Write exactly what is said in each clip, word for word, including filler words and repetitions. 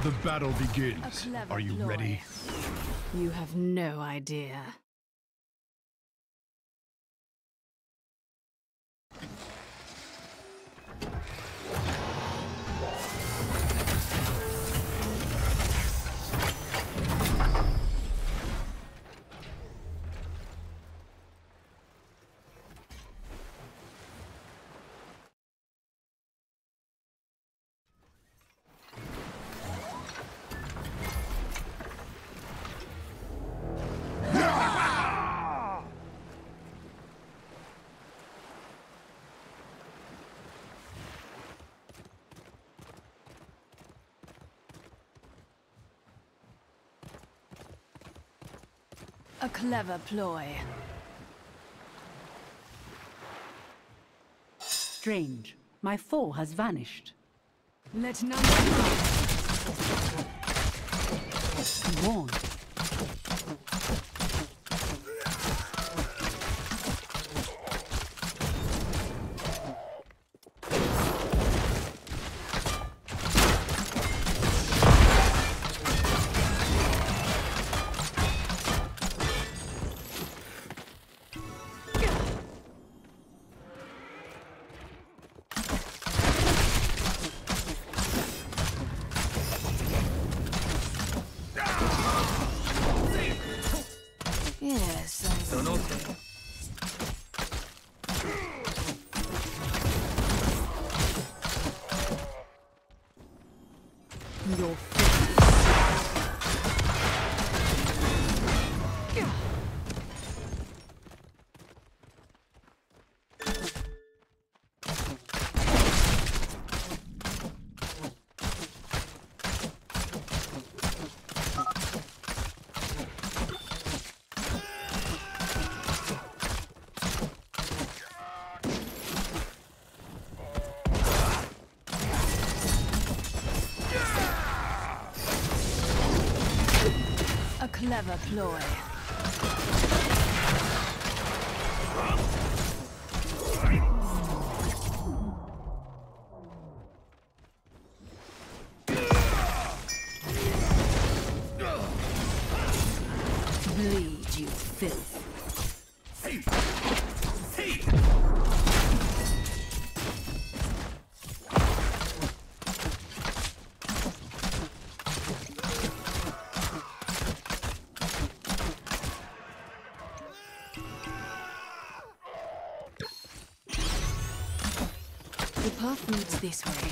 The battle begins. Are you ploy. ready? You have no idea. A clever ploy. Strange. My foe has vanished. Let none pass. Warned. Yes, I Your A clever ploy. Bleed, you filth. The path leads this way.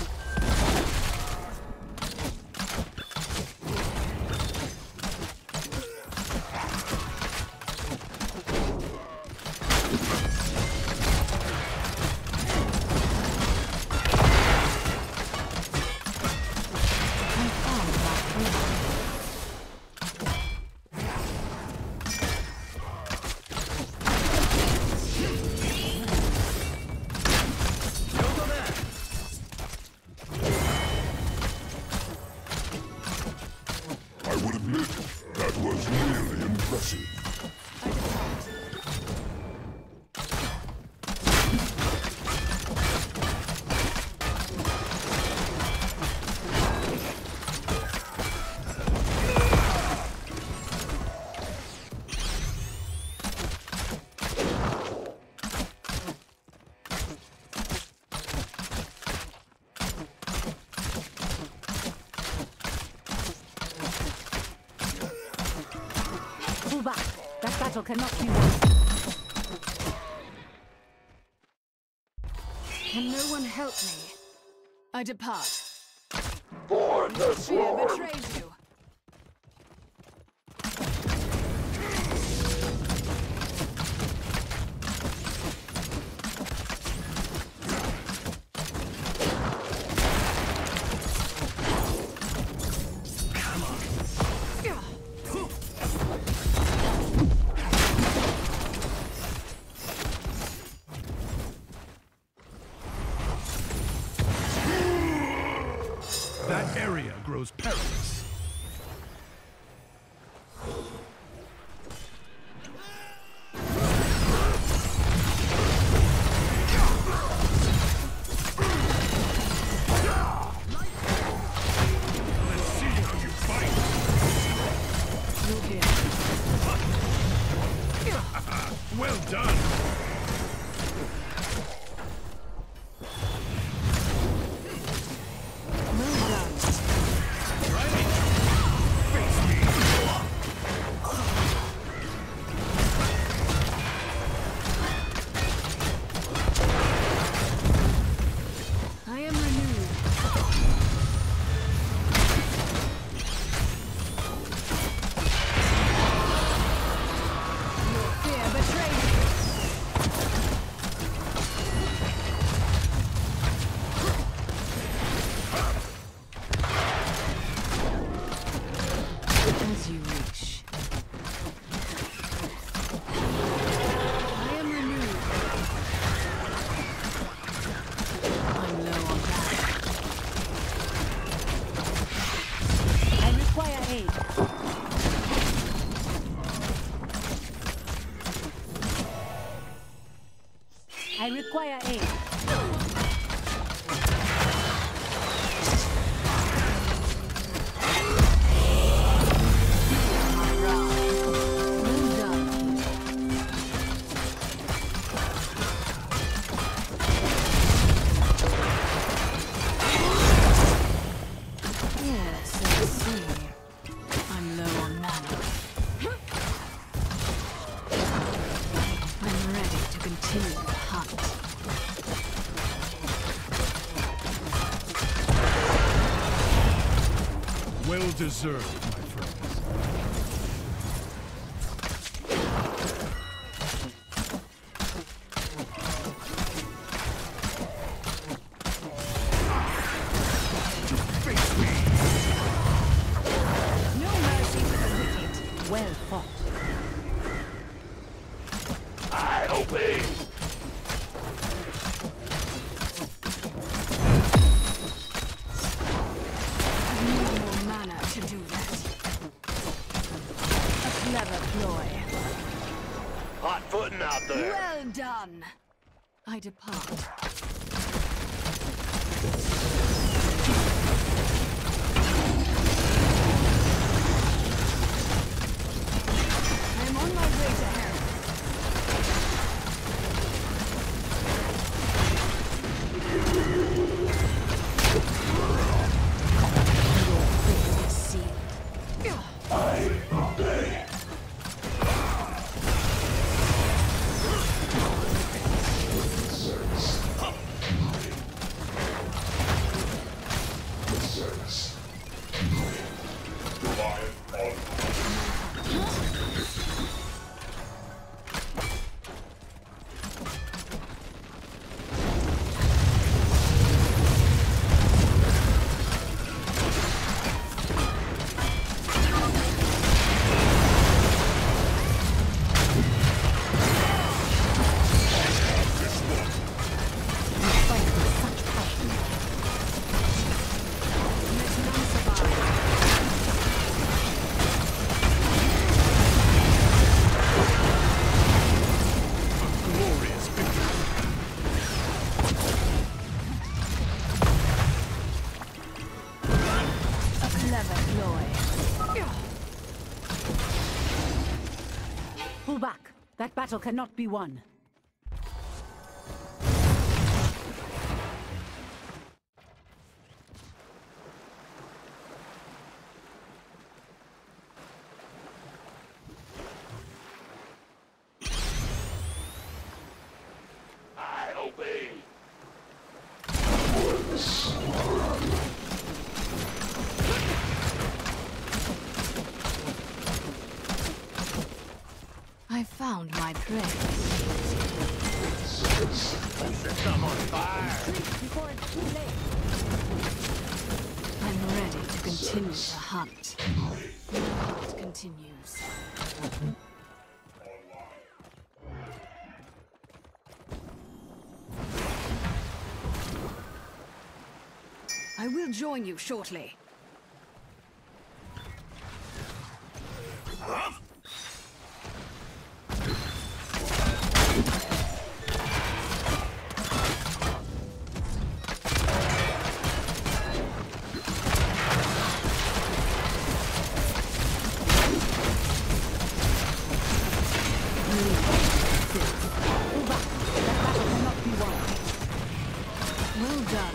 That was really impressive. Pull back. That battle cannot be won. Can no one help me? I depart. Born the Fear sword. betrays you. That area grows perilous. I require aid. Well deserved, my friends. Face me! No mercy for the wicked. Well fought. I obey. To do that. A clever ploy. Hot footing out there. Well done. I depart. I am on my way to Harry. Pull back. That battle cannot be won. I obey. I found my prey. Set them on fire. Before it's too late. I'm ready to continue the hunt. It continues. I will join you shortly. Well done.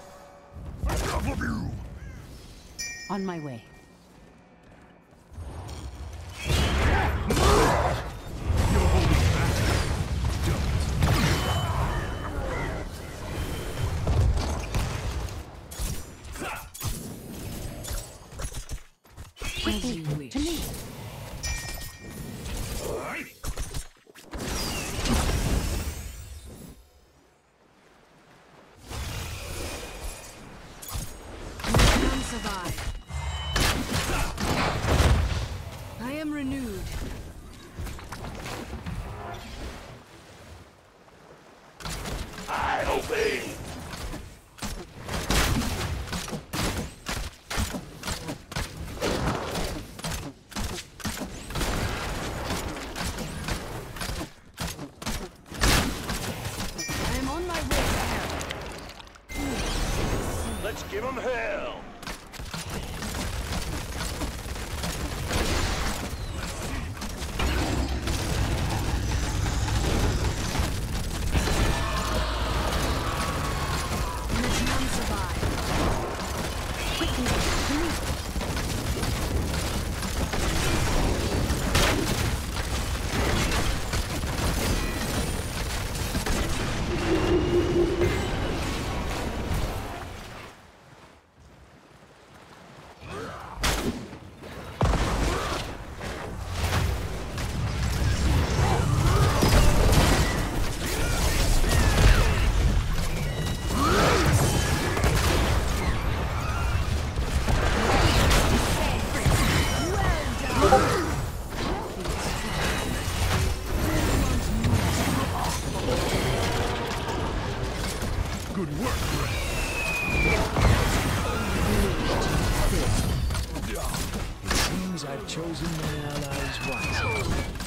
On my way. am renewed. I obey. I am on my way there. Let's give them hell. Let none survive. Quickly, hurry. Good work, Red. It seems I've chosen my allies wisely.